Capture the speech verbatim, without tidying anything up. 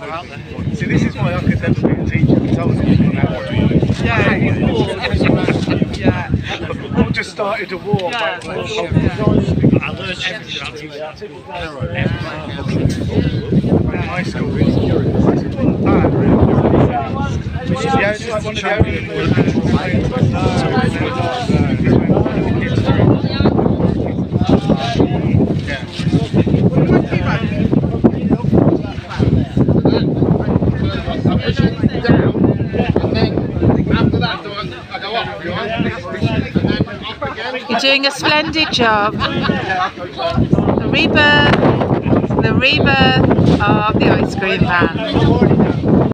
See, this is why I could never be a teacher. Because I was Yeah, yeah. I just started a war. Yeah. But I learned everything. High school is bad, really. Which is the only one of the You're doing a splendid job. The rebirth, the rebirth of the ice cream van.